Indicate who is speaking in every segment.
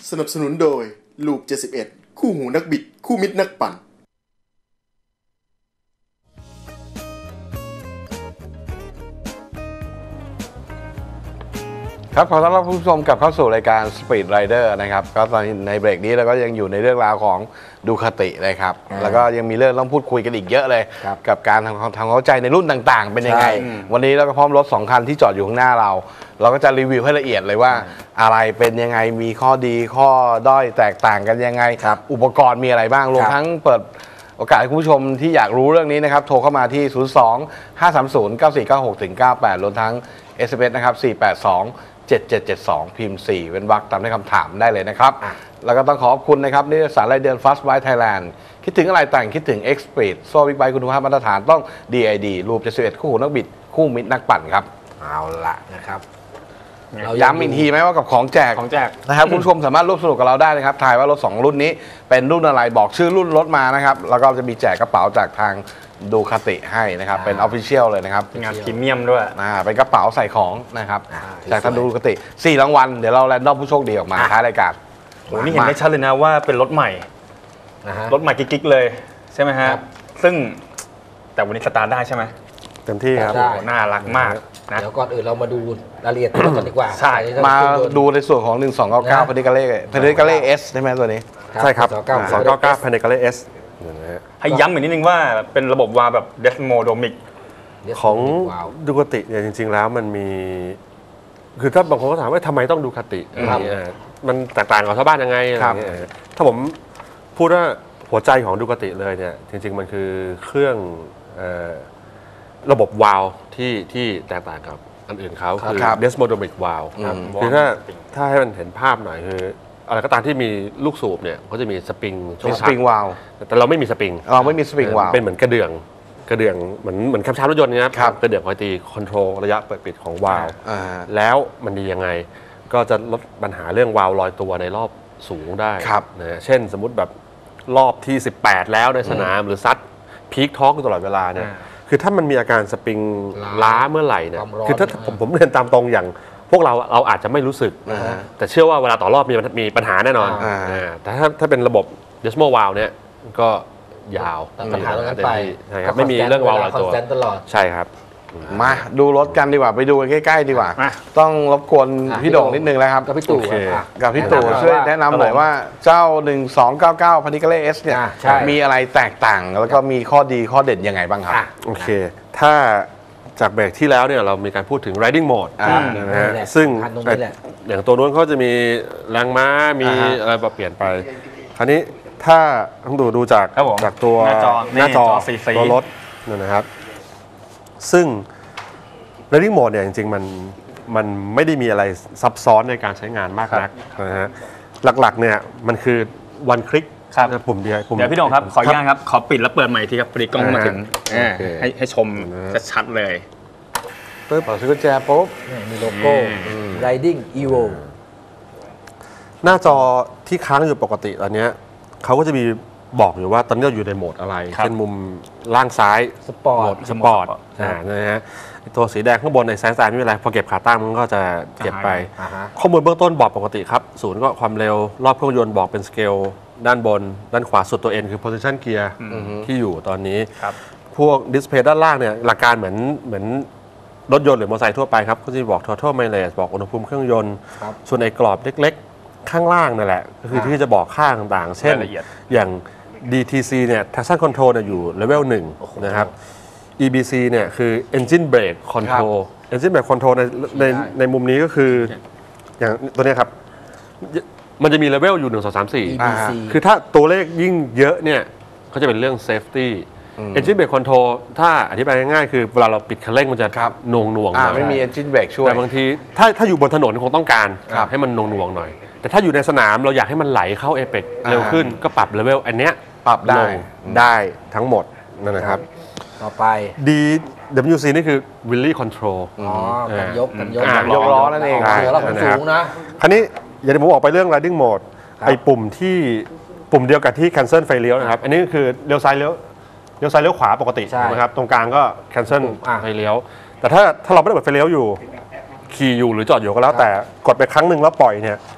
Speaker 1: สนับสนุนโดยลูป71คู่หูนักบิดคู่มิตรนักปั่น
Speaker 2: ครับขอต้อนรับผู้ชมกลับเข้าสู่รายการ Speed Rider นะครับก็ตอนในเบรกนี้เราก็ยังอยู่ในเรื่องราวของดูคาตินะครับแล้วก็ยังมีเรื่องต้องพูดคุยกันอีกเยอะเลยกับการทำความเข้าใจในรุ่นต่างๆเป็นยังไงวันนี้เราก็พร้อมรถ2คันที่จอดอยู่ข้างหน้าเราก็จะรีวิวให้ละเอียดเลยว่าอะไรเป็นยังไงมีข้อดีข้อด้อยแตกต่างกันยังไงอุปกรณ์มีอะไรบ้างรวมทั้งเปิดโอกาสให้คุณผู้ชมที่อยากรู้เรื่องนี้นะครับโทรเข้ามาที่ 02-530-9496-98 รวมทั้ง SMS นะครับ482-7772 พิมพ์ 4 เป็นวรรคตามด้วยคำถามได้เลยนะครับแล้วก็ต้องขอบคุณนะครับนิตยสารรายเดือน Fast Bike Thailand คิดถึงอะไรแต่งคิดถึง X-Speed โซ่บิ๊กไบค์คุณภาพมาตรฐานต้อง DID รูป71คู่หูนักบิดคู่มิตรนักปั่นครับเอาละนะครับเราย้ำอีกทีไหมว่ากับของแจกนะครับคุณผู้ชมสามารถร่วมสนุกกับเราได้นะครับทายว่ารถ2รุ่นนี้เป็นรุ่นอะไรบอกชื่อรุ่นรถมานะครับแล้วก็จะมีแจกกระเป๋าจากทางดูคาติให้นะครับเป็นออฟฟิเชียลเลยนะครับ
Speaker 3: งานพรีเมียมด้วย
Speaker 2: เป็นกระเป๋าใส่ของนะครับจากทางดูคาติ4รางวัลเดี๋ยวเราแรนดอมผู้โชคดีออกมาท้ายรายการ
Speaker 3: โอ้นี่เห็นได้ชัดเลยนะว่าเป็นรถใหม่รถใหม่กิ๊กๆเลยใช่ไหมฮะซึ่งแต่วันนี้สตาร์ทได้ใช่ไหม
Speaker 4: เต็มที่ครับ
Speaker 3: น่ารักมาก
Speaker 5: นะเดี๋ยวก่อนอื่นเรามาดูรายละเอียดกันดีกว่า
Speaker 2: ใช่มาดูในส่วนของ1299พนิกาเล่เอสใช่ไหมตัวนี้
Speaker 4: ใช่ครับ299พนิกาเล่เอส
Speaker 3: ให้ย้ำอีกนิดนึงว่าเป็นระบบวาล์วแบบเดสโมโดมิก
Speaker 4: ของดูคาติเนี่ยจริงๆแล้วมันมีคือถ้าบางคนก็ถามว่าทำไมต้องดูคาติมันแตกต่างกับชาวบ้านยังไงถ้าผมพูดว่าหัวใจของดูคาติเลยเนี่ยจริงๆมันคือเครื่องระบบวาล์วที่แตกต่างกับอันอื่นเขาคือเดสโมโดมิกวาล์วคือถ้าให้มันเห็นภาพหน่อยคืออะไรก็ตามที่มีลูกสูบเนี่ยก็จะมีสปริง
Speaker 2: ช่วงสปริงวาล์ว
Speaker 4: แต่เราไม่มีสปริง
Speaker 2: เราไม่มีสปริงวาล์ว
Speaker 4: เป็นเหมือนกระเดื่องเหมือนแคมชาร์รถยนต์นะครับกระเดื่องคอยตีคอนโทรลระยะเปิดปิดของวาล์วแล้วมันดียังไงก็จะลดปัญหาเรื่องวาล์วลอยตัวในรอบสูงได้นะเช่นสมมุติแบบรอบที่18แล้วในสนามหรือซัดพีคทอร์กตลอดเวลาเนี่ยคือถ้ามันมีอาการสปริงล้าเมื่อไหร่เนี่ยคือถ้าผมเรียนตามตรงอย่างพวกเราอาจจะไม่รู้สึกแต่เชื่อว่าเวลาต่อรอบมีปัญหาแน่นอนแต่ถ้าเป็นระบบ Desmo Valve เนี่ยก็ยาว
Speaker 5: ปัญหาตรงนั้นไป
Speaker 4: ใช่ครับไม่มีเรื่องวาล์วลอยตัวใช่ครับ
Speaker 2: มาดูรถกันดีกว่าไปดูกันใกล้ๆดีกว่าต้องรบกวนพี่โด่งนิดนึงแล้วครับ
Speaker 5: กับพี่ตู่
Speaker 2: ช่วยแนะนำหน่อยว่าเจ้า1299พนิกาเล่เอสเนี่ยมีอะไรแตกต่างแล้วก็มีข้อดีข้อเด่นยังไงบ้างครับ
Speaker 4: โอเคถ้าจากเบรกที่แล้วเนี่ยเรามีการพูดถึง riding mode นะฮะซึ่งอย่างตัวนู้นเขาจะมีแรงม้ามีอะไรปรับเปลี่ยนไปคราวนี้ถ้าต้องดูจากตัวหน้าจอตัวรถนะครับซึ่ง riding mode เนี่ยจริงๆมันไม่ได้มีอะไรซับซ้อนในการใช้งานมากนักนะฮะหลักๆเนี่ยมันคือ one click ปุ่มเดียว
Speaker 3: เดี๋ยวพี่โด่งครับขออนุญาตครับขอปิดแล้วเปิดใหม่ทีครับพอดีกล้องมาถึงให้ชมชัดเลย
Speaker 2: ปึ๊บเปิดกุญแจปุ๊บ
Speaker 5: มีโลโก้ Riding Evo
Speaker 4: หน้าจอที่ค้างอยู่ปกติตอนนี้เขาก็จะมีบอกอยู่ว่าตอนนี้เราอยู่ในโหมดอะไรเช่นมุมล่างซ้าย
Speaker 5: สปอร์ต
Speaker 4: นะฮะตัวสีแดงข้างบนในซ้ายไม่เป็นไรพอเก็บขาตั้งมันก็จะเก็บไปข้อมูลเบื้องต้นบอกปกติครับศูนย์ก็ความเร็วรอบเครื่องยนต์บอกเป็นสเกลด้านบนด้านขวาสุดตัว N คือ position gear ที่อยู่ตอนนี้พวกดิสเพลย์ด้านล่างเนี่ยหลักการเหมือนรถยนต์หรือมอเตอร์ไซค์ทั่วไปครับก็จะบอก total mileage บอกอุณหภูมิเครื่องยนต์ส่วนไอ้กรอบเล็กๆข้างล่างนั่นแหละก็คือที่จะบอกค่าต่างๆเช่นอย่าง DTC เนี่ย traction control เนี่ยอยู่ level 1นะครับ EBC เนี่ยคือ engine brake control engine brake control ในมุมนี้ก็คืออย่างตัวนี้ครับมันจะมีเลเวลอยู่1 2 3 4คือถ้าตัวเลขยิ่งเยอะเนี่ยก็จะเป็นเรื่อง safety engine brake control ถ้าอธิบายง่ายๆคือเวลาเราปิดคันเร่งมันจะหน่วงหน่วง
Speaker 2: ไม่มี engine brake ช่วย
Speaker 4: แต่บางทีถ้าอยู่บนถนนคงต้องการให้มันหน่วงหน่วงหน่อยแต่ถ้าอยู่ในสนามเราอยากให้มันไหลเข้าเอเปกเร็วขึ้นก็ปรับเลเวลอันเนี้ย
Speaker 2: ปรับ
Speaker 4: ได้ทั้งหมดนั่นนะครับ
Speaker 5: ต่อไป
Speaker 4: DWC นี่คือ wheelie control
Speaker 5: กันยก
Speaker 2: ล้อนั่นเอง
Speaker 5: เราของสูงนะ
Speaker 4: คราวนี้อย่างที่ผมบอกไปเรื่อง riding mode ไอ้ปุ่มเดียวกับที่ cancel ไฟเลี้ยวนะครับอันนี้ก็คือเลี้ยวซ้ายเลี้ยวขวาปกตินะครับตรงกลางก็ cancel ไฟเลี้ยวแต่ถ้าเราไม่ได้เปิดไฟเลี้ยวอยู่ขี่อยู่หรือจอดอยู่ก็แล้วแต่กดไปครั้งหนึ่งแล้วปล่อยเนี่ย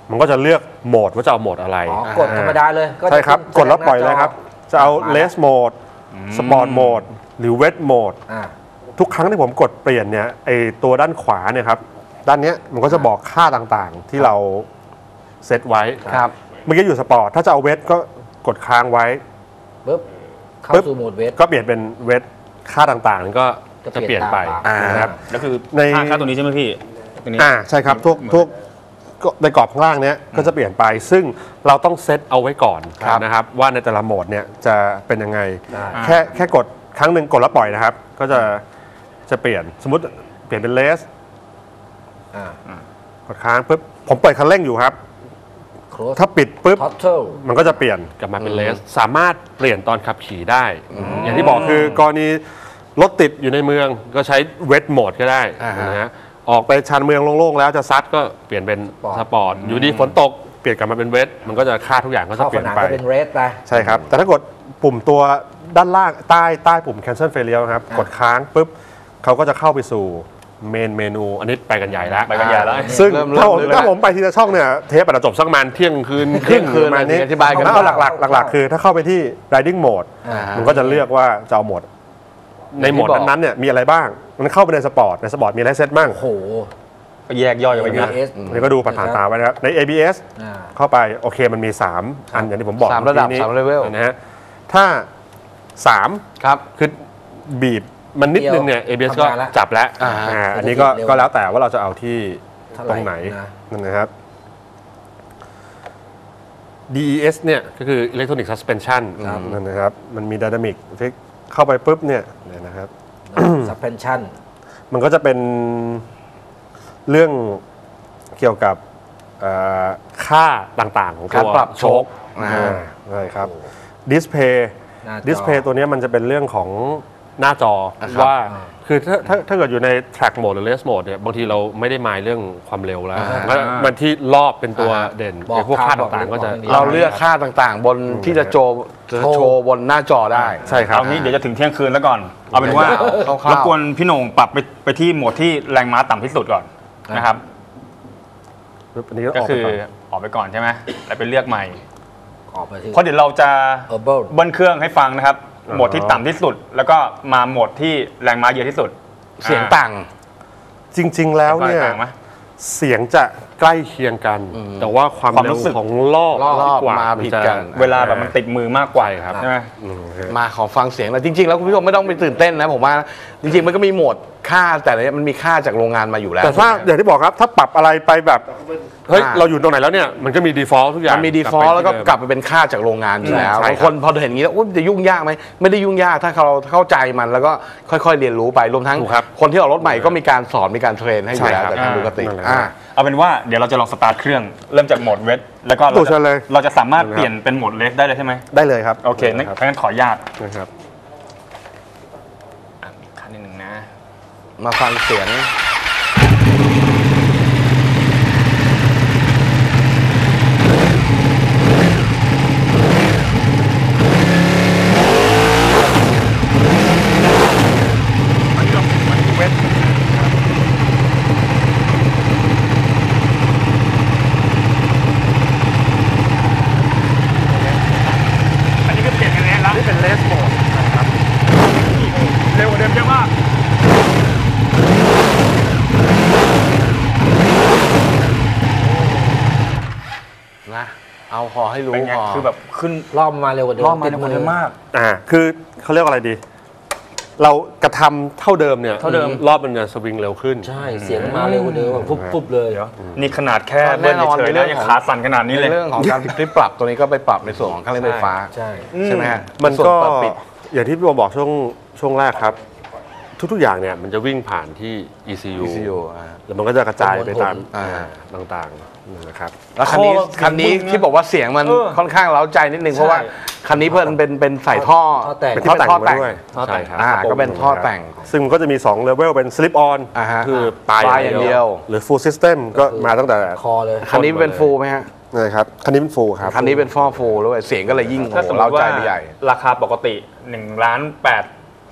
Speaker 4: มันก็จะเลือกโหมดว่าจะเอาโหมดอะไร
Speaker 5: อ๋อกดธรรมดาเลยก็จะ
Speaker 4: ใช่ครับ
Speaker 5: ขึ้น
Speaker 4: กดแล้วปล่อยเลยครับ จะเอา Race Mode Sport Mode หรือ Wet Mode
Speaker 5: อ่า
Speaker 4: ทุกครั้งที่ผมกดเปลี่ยนเนี่ยไอตัวด้านขวาเนี่ยครับด้านเนี้ยมันก็จะบอกค่าต่างๆที่เราเซตไว้
Speaker 2: ครับ
Speaker 4: เมื่อกี้อยู่สปอร์ตถ้าจะเอาเวทก็กดค้างไว้
Speaker 5: ปึ๊บเข้าสู่โหมดเวท
Speaker 4: ก็เปลี่ยนเป็นเวทค่าต่างๆนี่ก็จะเปลี่ยนไป นะครับ
Speaker 3: ก็คือ
Speaker 4: ใน
Speaker 3: ค่าตัวนี้ใช่ไหมพี่ตัวนี้
Speaker 4: ใช่ครับทุกก็ในกรอบข้างล่างเนี้ยก็จะเปลี่ยนไป ซึ่งเราต้องเซตเอาไว้ก่อนนะครับว่าในแต่ละโหมดเนี่ยจะเป็นยังไงแค่กดครั้งหนึ่งกดแล้วปล่อยนะครับก็จะเปลี่ยนสมมติเปลี่ยนเป็นเลส
Speaker 5: อ่า
Speaker 4: กดค้างปุ๊บผมเปิดคันเร่งอยู่ครับ
Speaker 5: close
Speaker 4: ถ้าปิดปุ๊บ
Speaker 5: throttle
Speaker 4: มันก็จะเปลี่ยนกลับมาเป็นเลสสามารถเปลี่ยนตอนขับขี่ได้ อย่างที่บอกคือกรณีรถติดอยู่ในเมืองก็ใช้เวทโหมดก็ได้นะฮะออกไปชานเมืองโล่งๆแล้วจะซัดก็เปลี่ยนเป็นสปอร์ตอยู่ดีฝนตกเปลี่ยนกลับมาเป็นเวทมันก็จะค่าทุกอย่างก็จะ
Speaker 5: เข้า
Speaker 4: เป
Speaker 5: ส
Speaker 4: ลี่ยน
Speaker 5: นาม
Speaker 4: ไป
Speaker 5: ก็เป็นเรสไป
Speaker 4: ใช่ครับ แต่ถ้ากดปุ่มตัวด้านล่างใต้ปุ่ม cancel failure นะครับกดค้างปุ๊บเขาก็จะเข้าไปสู่เมนูอันนี้ไปกันใหญ่แล้ว
Speaker 3: ไปกันใหญ่แล้ว
Speaker 4: ซึ่ง
Speaker 2: เริ่ม
Speaker 4: ถ้าผมไปทีละช่องเนี่ยเทปอาจจะจบสักประมาณเที่ยงคืนครึ่ง
Speaker 2: เที่ยงคืน
Speaker 4: ประมาณนี้
Speaker 2: อธิบายกัน
Speaker 4: แล้วเอาหลักๆคือถ้าเข้าไปที่ riding mode มันก็จะเลือกว่าจะเอาโหมดในโหมดนั้นๆเนี่ยมีอะไรบ้างมันเข้าไปในสปอร์ตมีอะไรเซตบ้าง
Speaker 5: โอ้โห
Speaker 3: ก็แยกย่อยออกไปนะ
Speaker 5: ABS
Speaker 4: นี่ก็ดูผ่านๆตาไว้นะครับใน ABS
Speaker 5: อ่า
Speaker 4: เข้าไปโอเคมันมี 3 อันอย่างที่ผมบอก
Speaker 2: สามระดับ
Speaker 4: เอกี้นี้
Speaker 2: 3 level
Speaker 4: นะฮะถ้า 3
Speaker 2: ครับ
Speaker 4: คือบีบมันนิดนึงเนี่ย ABS ก็
Speaker 5: ทำงานละ
Speaker 4: จับแล้ว อันนี้ก็
Speaker 5: เร็ว
Speaker 4: ก็แล้วแต่ว่าเราจะเอาที่
Speaker 5: เท่าไหร่
Speaker 4: ตรงไหน
Speaker 5: นะ
Speaker 4: นั่นนะครับ DES เนี่ยก็คือ Electronic Suspension นั่นนะครับมันมี Dynamic Effect เข้าไปปุ๊บเนี่ยนะครับ
Speaker 5: suspension
Speaker 4: มันก็จะเป็นเรื่องเกี่ยวกับค่าต่างๆ ของ
Speaker 2: การ
Speaker 4: ตัว
Speaker 2: ปรับโชค
Speaker 4: ใช่ครับดิสเพย์
Speaker 5: หน้าจอ
Speaker 4: ดิสเพย์ตัวเนี้ยมันจะเป็นเรื่องของหน้าจอ
Speaker 2: นะครับ
Speaker 4: ว่าคือถ้าเกิดอยู่ใน track mode หรือ race mode เนี่ยบางทีเราไม่ได้หมายเรื่องความเร็วแล้วแล้วมันที่รอบเป็นตัวเด่น
Speaker 5: บอก
Speaker 4: ไอ้พวกค่า
Speaker 5: บอก
Speaker 4: ต่างๆ ก็จะ
Speaker 5: บอก
Speaker 2: เราเลือกค่าต่างๆ บนที่จะโชว์บนหน้าจอได้
Speaker 4: ใช่ครับ
Speaker 3: เอางี้เดี๋ยวจะถึงเที่ยงคืนแล้วก่อน เอาเป็นว่า
Speaker 2: คร่าวๆ
Speaker 3: รบกวนพี่โหน่งปรับไปที่โหมดที่แรงม้าต่ำที่สุดก่อนนะครับ
Speaker 4: อันนี้ก็
Speaker 3: ก็
Speaker 4: ออก
Speaker 3: คื
Speaker 4: ไป
Speaker 3: อ
Speaker 4: ก่อน
Speaker 3: ออกไปก่อนใช่ไหมแล้วไปเลือกใหม่
Speaker 5: ออกไปที่
Speaker 3: เพราะเดี๋ยวเราจะ
Speaker 5: herbal
Speaker 3: เบิ้ลเครื่องให้ฟังนะครับ โหมดที่ต่ำที่สุด แล้วก็มาโหมดที่แรงม้าเยอะที่สุด
Speaker 2: เสียงต่าง
Speaker 4: จริง ๆ แล้วเนี่ย
Speaker 3: ต่างไหม
Speaker 4: เสียงจะใกล้เคียงกัน แต่ว่าความ
Speaker 3: ความ
Speaker 4: เร็
Speaker 3: รู้
Speaker 4: ว
Speaker 3: สึก
Speaker 4: ของรอบ
Speaker 2: รอบ
Speaker 4: กว่า
Speaker 2: มาผิดกัน
Speaker 3: เวลาแบบมันติดมือมากกว่า
Speaker 4: ใช่ครับ
Speaker 3: ใช่ไหม
Speaker 2: มาขอฟังเสียงหน่อยจริง ๆ แล้วคุณผู้ชมไม่ต้องไปตื่นเต้นนะผมว่าจริง ๆ มันก็มีโหมดค่าแต่ละมันมีค่าจากโรงงานมาอยู่แล้ว
Speaker 4: แต่ถ้าอย่างที่บอกครับถ้าปรับอะไรไปแบบเฮ้ย
Speaker 2: อ่า
Speaker 4: เราอยู่ตรงไหนแล้วเนี่ยมันก็มี default ทุกอย่าง
Speaker 2: มันมี default แล้วก็กลับไปเป็นค่าจากโรงงานอยู่แล้ว
Speaker 4: ใช่ครับ
Speaker 2: บางคนพอเห็นอย่างนี้แล้วอุ๊ยจะยุ่งยากไหมไม่ได้ยุ่งยากถ้าเราเข้าใจมันแล้วก็ค่อยๆเรียนรู้ไปรวมทั้ง
Speaker 4: ถูกครับ
Speaker 2: คนที่ออกรถใหม่ก็มีการสอนมีการเทรนให้อยู่แล้ว
Speaker 4: ใช่ครับ
Speaker 2: แต่ทางปกติ
Speaker 4: นั่นแหละ
Speaker 3: เอาเป็นว่าเดี๋ยวเราจะลองสตาร์ทเครื่องเริ่มจากโหมดเวทแล้วก็
Speaker 4: ถูกเชิญเลย
Speaker 3: เราจะสามารถเปลี่ยนเป็นโหมดเลสได้เลยใช่ไหม
Speaker 4: ได้เลยครับ
Speaker 3: โอเคงั้น
Speaker 4: ครับ
Speaker 3: งั้นขออนุญาต
Speaker 4: นะครับ
Speaker 3: อีกขั้นหนึ่งนะ
Speaker 2: มาฟังเสียง
Speaker 3: อันนี้ก็เปลี่ยนกันแล้วนี่เป็นเลสโหมดนะครับเร็วกว่าเดิมเยอะมาก
Speaker 2: นะเอาพอให้รู้
Speaker 3: เป็นไง
Speaker 2: พอ
Speaker 3: คือแบบขึ้น
Speaker 5: รอบมาเร็วกว่าเดิม
Speaker 3: รอบมาเร็วกว่าเดิมมาก
Speaker 4: คือเขาเรียกว่าอะไรดี เรากระทำเท่าเดิมเนี่ย
Speaker 3: เท่าเดิม
Speaker 4: รอบมันจะสวิงเร็วขึ้น
Speaker 5: ใช่เสียงมาเร็วกว่าเดิมปุ๊บเลย
Speaker 3: นี่ขนาดแค่เบิ้ลเฉยๆแล้วยังขาสั่นขนาดนี้
Speaker 2: ใน
Speaker 3: เลย
Speaker 2: เรื่องของการที่ปรับตัวนี้ก็ไปปรับในส่วนของเครื่องเล่นไฟฟ้า
Speaker 5: ใช่
Speaker 2: ใช่ไหมฮะ
Speaker 4: มัน
Speaker 2: ส่ว
Speaker 4: ก็
Speaker 2: เปิดปิด
Speaker 4: อย่างที่พี่บอมบอกช่วงแรกครับ ทุกๆอย่างเนี่ยมันจะวิ่งผ่านที่ ECU
Speaker 2: ECU
Speaker 4: แล้วมันก็จะกระจายไปตาม
Speaker 2: อ่า
Speaker 4: ต่างๆนะครับ
Speaker 2: แล้วคันนี้
Speaker 3: โอ้
Speaker 2: คันนี้
Speaker 3: บึ้งนะ
Speaker 2: ที่บอกว่าเสียงมัน
Speaker 3: เออ
Speaker 2: ค่อนข้างเร้าใจนิดนึงเพราะว่าคันนี้เพิ่นเป็นใส่ท่อ
Speaker 5: ท่อแต่ง
Speaker 4: เป็น
Speaker 2: ที่
Speaker 4: ท่อแต่ง
Speaker 2: ท่อแต่ง
Speaker 4: มาด้วย
Speaker 5: ท่อแต่ง
Speaker 4: ใช่ครับ
Speaker 2: ก็เป็นท่อแต่ง
Speaker 4: ซึ่งมันก็จะมี2เลเวลเป็น slip on
Speaker 2: อ่าฮะ
Speaker 4: คือปลาย
Speaker 2: ปลายอย่างเดียว
Speaker 4: หรือ full system ก็มาตั้งแต่
Speaker 5: คอเลย
Speaker 2: คันนี้เป็นฟูลไหมฮะ
Speaker 4: นะครับคันนี้เป็น full ครับ
Speaker 2: คันนี้เป็นฟูลด้วยเสียงก็เลยยิ่งโอ้
Speaker 3: ถ้า
Speaker 2: โห
Speaker 3: สมม
Speaker 2: เร้า
Speaker 3: ติว่า
Speaker 2: ใจไปใหญ่
Speaker 3: ราคาปกติ1.8 ล้าน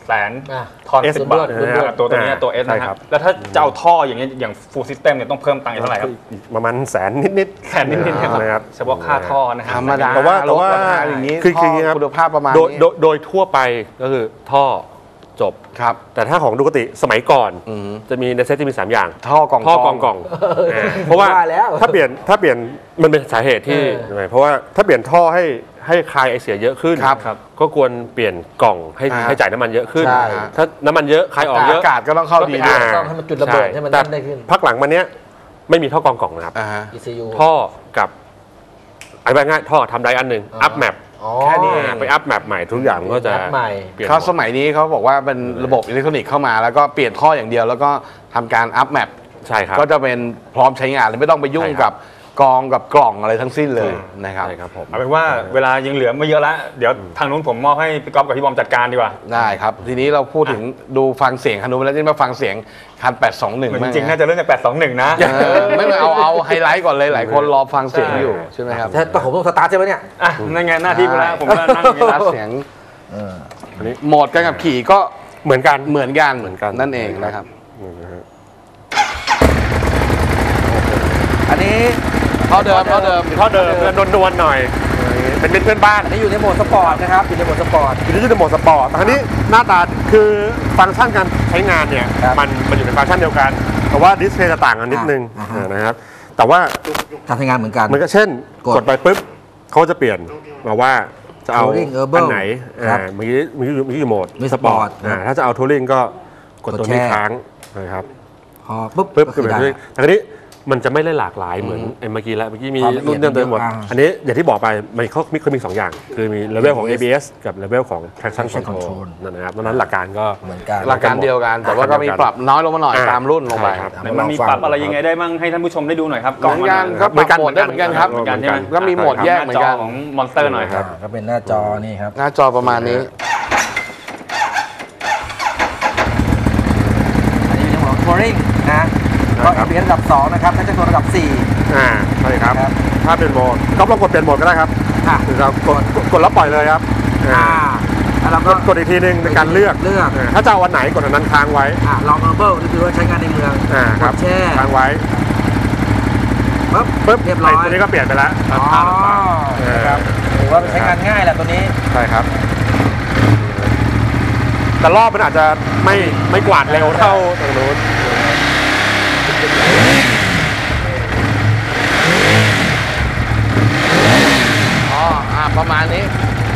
Speaker 3: ทอน
Speaker 4: S
Speaker 3: 10 บาท ตัวนี้ตัว S นะค
Speaker 4: ครั
Speaker 3: รับบ แล้วถ้าจะเอาท่ออย่างเงี้ยอย่าง full system เนี่ยต้องเพิ่มตังค์เท่าไหร่ครับ
Speaker 4: ประมาณแสนนิด
Speaker 3: แสนนิดๆนะครับเฉพาะค่าท่อนะครั
Speaker 2: ธรรมดา
Speaker 4: แต่ว่า
Speaker 2: ราคาอย่างนี้
Speaker 4: คืออย่างนี้ครับ
Speaker 2: คุณภาพประมาณ
Speaker 4: โดย
Speaker 2: นี้
Speaker 4: โดยทั่วไปก็คือท่อจบ
Speaker 2: ครับ
Speaker 4: แต่ถ้าของดูกติสมัยก่อน
Speaker 2: อืม
Speaker 4: จะมีในเซตจะมี 3 อย่าง
Speaker 2: ท่อกล่อง
Speaker 4: ท่อกล่องเพราะว่า
Speaker 5: ว่าแล้ว
Speaker 4: ถ้าเปลี่ยนมันเป็นสาเหตุที่เพราะว่าถ้าเปลี่ยนท่อให้คายไอเสียเยอะขึ้น
Speaker 2: ครับ
Speaker 4: ก็ควรเปลี่ยนกล่องให้จ่ายน้ำมันเยอะขึ้น
Speaker 5: ใช่
Speaker 4: ถ้าน้ำมันเยอะคายออกเยอะ
Speaker 2: อากาศก็ต้องเข้าดีด้วย
Speaker 5: ต้องให้มันจุดระเบิดให้มัน
Speaker 4: แต่
Speaker 5: นั่นได้ขึ้น
Speaker 4: พักหลังมาเนี้ยไม่มีท่อกล่องนะครับ
Speaker 2: อ่าฮะ
Speaker 5: ECU
Speaker 4: ท่อกับไอ้แบบง่ายท่อทำได้อันหนึ่งอัพแมป
Speaker 5: อ๋อ
Speaker 2: แค่นี้เอง
Speaker 4: ไปอัพแมปใหม่ทุกอย่างก็จะ
Speaker 5: อัพใหม่
Speaker 4: เปลี่ยนห
Speaker 2: เขา
Speaker 4: ม
Speaker 2: ส
Speaker 4: ด
Speaker 2: มัยนี้เขาบอกว่าเป็นระบบอิเล็กทรอนิกส์เข้ามาแล้วก็เปลี่ยนท่ออย่างเดียว แล้วก็ทำการอัพแมป
Speaker 4: ใช่ครับ
Speaker 2: ก็จะเป็นพร้อมใช้งานเลยไม่ต้องไปยุ่ง
Speaker 4: ใช่ครับ
Speaker 2: กับกองกับกล่องอะไรทั้งสิ้นเลยนะครับ
Speaker 4: ใช่ครับผม
Speaker 3: เอาเป็นว่าเวลายังเหลือไม่เยอะแล้วเดี๋ยวทางนู้นผมมอบให้พี่ก๊อฟกับพี่บอมจัดการดีกว่า
Speaker 2: ได้ครับ ทีนี้เราพูดถึงดูฟังเสียงคันนู้นไปแล้วจะมาฟังเสียงคัน 821
Speaker 3: เหมือน
Speaker 2: บ้าง
Speaker 3: จริงๆน่าจะเริ่มจาก821 นะ
Speaker 2: ไม่เอาไฮไลท์ก่อนเลยหลายคนรอฟังเสียงอยู่ใช่ไหมครับ
Speaker 5: แต่ผมต้องสตาร์ทใช่ไหมเนี่ย
Speaker 3: อ่ะนั่นไงหน้าที่กูแล้วผมก็นั่งอย่างนี้
Speaker 2: รั
Speaker 3: แล้ว
Speaker 2: เสียง
Speaker 4: อันนี้
Speaker 2: โหมดการขับขี่ก็
Speaker 4: เหมือนกัน
Speaker 2: เหมือนกัน
Speaker 4: เหมือนกัน
Speaker 2: นั่นเองนะครับ
Speaker 5: อันนี้
Speaker 2: เท่าเดิม
Speaker 4: ท่อเดิมนวลๆหน่อยเป็นมิตรเพื่อนบ้าน
Speaker 5: อันนี้อยู่ในโหมดสปอร์ตนะครับอยู่ในโหมดสปอร์ต
Speaker 4: ทีนี้จะเป็นโหมดสปอร์ตแต่ทีนี้หน้าตาคือฟังก์ชันการใช้งานเนี่ย
Speaker 5: ครับ
Speaker 4: มันอยู่ในฟังก์ชันเดียวกันแต่ว่าดิสเพลย์จะต่างกันนิดนึง
Speaker 5: อ่าฮะ
Speaker 4: นะครับแต่ว่า
Speaker 5: การใช้งานเหมือนกัน
Speaker 4: มันก็เช่น
Speaker 5: กด
Speaker 4: กดไปปุ๊บเขาจะเปลี่ยนมาว่าจะเอา
Speaker 5: Touring Urban
Speaker 4: อันไหน
Speaker 5: ครับ
Speaker 4: เมื่อกี้อยู่โหมด
Speaker 5: มีสปอร์ต
Speaker 4: ถ้าจะเอาทัวริงก็กดตัวนี้
Speaker 5: กดแช่
Speaker 4: ค้างนะครับ
Speaker 5: พอปุ๊บ
Speaker 4: ปุ๊บ
Speaker 5: ก็
Speaker 4: คือ
Speaker 5: คือ
Speaker 4: แบบ
Speaker 5: ได้
Speaker 4: นี้แต่ทีนี้มันจะไม่ได้หลากหลายเหมือนไอ้เมื่อกี้แล้วเมื่อกี้มี
Speaker 5: ความละเอียด
Speaker 4: รุ่นเดิมเต็มหมด
Speaker 5: อ่า
Speaker 4: อันนี้อย่างที่บอกไปมันเขามี2 อย่าง คือมีเลเวลของ ABS กับเลเวลของ traction
Speaker 5: Traction
Speaker 4: control
Speaker 5: Control
Speaker 4: นั่นนะครับดังนั้นหลักการก็
Speaker 5: เหมือนกัน
Speaker 2: หลักการเดียวกัน แต่ว่าก็มีปรับน้อยลงมาหน่อยตามรุ่นลงไป
Speaker 4: ใช่ครับ
Speaker 3: ไหนมันมีปรับอะไรยังไงได้บ้างให้ท่านผู้ชมได้ดูหน่อยครับ
Speaker 2: เหมือนกันครับ
Speaker 4: เหมือนกัน
Speaker 2: ปรับโหมดได้เหมือนกันครับ
Speaker 3: เหมือนกันใช่ไหม
Speaker 2: ก็มีโหมดแยกเหมือนกัน
Speaker 3: หาจของมอนสเตอร์หน่อยครับ
Speaker 5: ก็เป็นหน้าจอนี่ครับ
Speaker 2: หน้าจอประมาณนี้
Speaker 5: อันนี้เป็นโหมดทัวริงนะก็ ABS ระดับ 2 นะครับถ้าจะตัวระดับ 4
Speaker 4: ใช่ครับ
Speaker 5: ครับ
Speaker 4: ถ้าเป็นโหมดก็ลองกดเปลี่ยนโหมดก็ได้ครับ
Speaker 5: อ่ะ
Speaker 4: คือเรากดแล้วปล่อยเลยครับ
Speaker 5: แล้วเรา
Speaker 4: ก
Speaker 5: ก็
Speaker 4: ดอีกทีนึงในการเลือก ถ้าจะเอาวันไหนกดอันนั้นค้างไว้
Speaker 5: ลองเออร์เบิลก็คือว่าใช้งานในเมือง
Speaker 4: ค
Speaker 5: ก
Speaker 4: รับ
Speaker 5: ดแช่
Speaker 4: ค้างไว้
Speaker 5: ปุ๊บเรียบร้อย
Speaker 4: ตัวนี้ก็เปลี่ยนไปแล้ว
Speaker 5: อ๋อนะครับถือว่าใช้งานง่ายแหละตัวนี้
Speaker 4: ใช่ครับ แต่รอบมันอาจจะไม่กวาดเร็วเท่าตรงนู้น
Speaker 2: ประมาณนี้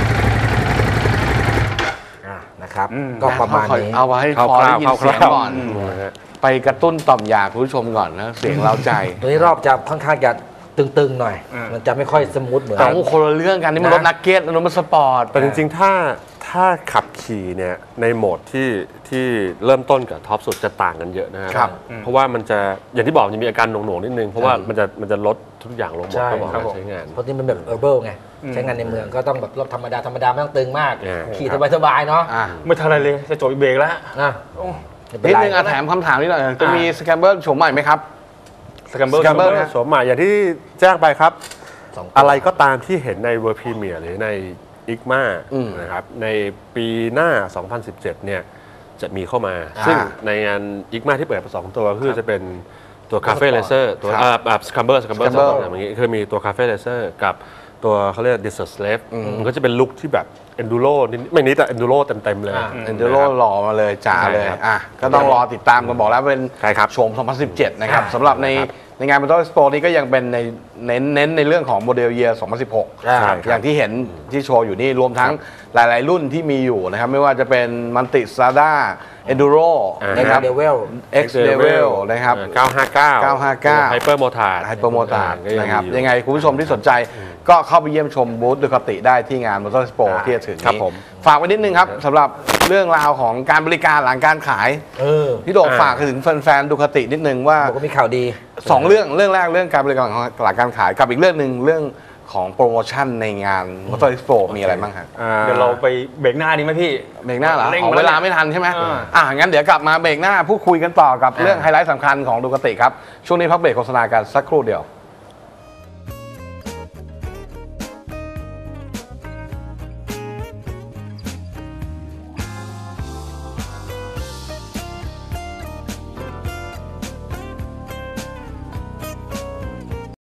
Speaker 5: นะครับก็ประมาณนี้
Speaker 2: เอาไว้ให้
Speaker 4: คร่าว
Speaker 2: พอได้
Speaker 4: ๆ
Speaker 2: ยินเสียงก่อน ไปกระตุ้นต่อมอยากคุณผู้ชมก่อนนะเสียงเราใจ
Speaker 5: ตัวนี้รอบจะค่อนข้างจะตึงๆหน่อย มันจะไม่ค่อยสมูทเหมือน
Speaker 2: แต่ว่าคนละเรื่องกันนี่มันรถนักเก็ตอันนู้นมันสปอร์ต
Speaker 4: แต่จริงๆ ถ้าขับขี่เนี่ยในโหมดที่เริ่มต้นกับท็อปสุดจะต่างกันเยอะนะค
Speaker 2: ครั
Speaker 4: รับ เพราะว่ามันจะอย่างที่บอกมันจะมีอาการหน่วงๆนิดนึง เพราะว่ามันจะลดทุกอย่างลงหมด
Speaker 5: ใช่
Speaker 4: ก็บอก
Speaker 5: ครับ
Speaker 4: ใช้งาน
Speaker 5: เพราะนี่มันแบบเออร์เบิลไง ใช้งานในเมืองก็ต้องแบบรถธรรมดาไม่ต้องตึงมาก ขี่สบายๆเนาะ
Speaker 3: ไม่ทันอะไรเลยจะจบเบรกแล้ว
Speaker 5: นะไม่
Speaker 2: นิด
Speaker 5: เป็
Speaker 2: นึง
Speaker 5: ไร
Speaker 2: แถมคำถามนิดหน่อยจะมีสแคมเบอร์โฉมใหม่ไหมครับ
Speaker 3: สแกมเบอร์
Speaker 2: Scrambler นะ
Speaker 4: สวมใหม่อย่างที่แจ้งไปครับ
Speaker 5: สงตัว
Speaker 4: อะไรก็ตามที่เห็นในเวอร์พรีเมียร์หรือในอิกมา
Speaker 2: อืม
Speaker 4: นะครับในปีหน้า 2017 เนี่ยจะมีเข้ามา ซึ่งในงานอิกมาที่เปิดไป2ตัวคือจะเป็นตัวคาเฟ่เลเซอร์ตัวสคัมเบอร์อย่างนี้คือมีตัวคาเฟ่เลเซอร์กับตัวเขาเรียก Desert Slave มันก็จะเป็นลุคที่แบบ Enduro ไม่นิดแต่ Enduro เต็มๆเลย
Speaker 2: เอ็นเดโรหล่อมาเลยจ๋าเลย
Speaker 4: ใช่ครับ
Speaker 2: ก็ต้องรอติดตามกันบอกแล้วเป็น
Speaker 4: ใช่ครับ
Speaker 2: โฉม 2017 นะครับสำหรับในงาน Motor Expo นี้ก็ยังเป็นเน้นในเรื่องของโมเดลเยียร์ 2016
Speaker 5: ใช่ครับ
Speaker 2: อย่างที่เห็นที่โชว์อยู่นี่รวมทั้งหลายๆ รุ่นที่มีอยู่นะครับ ไม่ว่าจะเป็นมันติซาด้า Enduro นะครับ
Speaker 5: เดเวล
Speaker 2: X Level นะครับ
Speaker 4: 959 Hyper Motard
Speaker 2: ไฮเปอร์โมตาร์
Speaker 4: ก็ยัง
Speaker 2: นะครับ
Speaker 4: มีอยู่
Speaker 2: ยังไงคุณผู้ชมที่สนใจก็เข้าไปเยี่ยมชมบูธดูคาติได้ที่งาน Motor Expo ที่จะถึง
Speaker 4: ครับ
Speaker 2: นี้
Speaker 4: ผม
Speaker 2: ฝากไว้นิดนึงครับสำหรับเรื่องราวของการบริการหลังการขาย พี่โดกฝากถึงแฟนๆดูคาตินิดนึงว่า
Speaker 5: บอกว่ามีข่าวดี
Speaker 2: 2 เรื่องแรกเรื่องการบริการหลังการขายกับอีกเรื่องหนึ่งเรื่องของโปรโมชั่นในงาน Motor Expo มีอะไรบ้างครับ
Speaker 3: เดี๋ยวเราไปเบรกหน้าดีไหมพี่
Speaker 2: เบรกหน้าเหรอ
Speaker 3: เร่ง
Speaker 2: เวลาไม่ทันใช่ไหม
Speaker 3: อ่า
Speaker 2: งั้นเดี๋ยวกลับมาเบรกหน้าพูดคุยกันต่อกับเรื่องไฮไลท์สำคัญของดูคาติครับช่วงนี้พักเบรกโฆษณากันสักครู่เดียว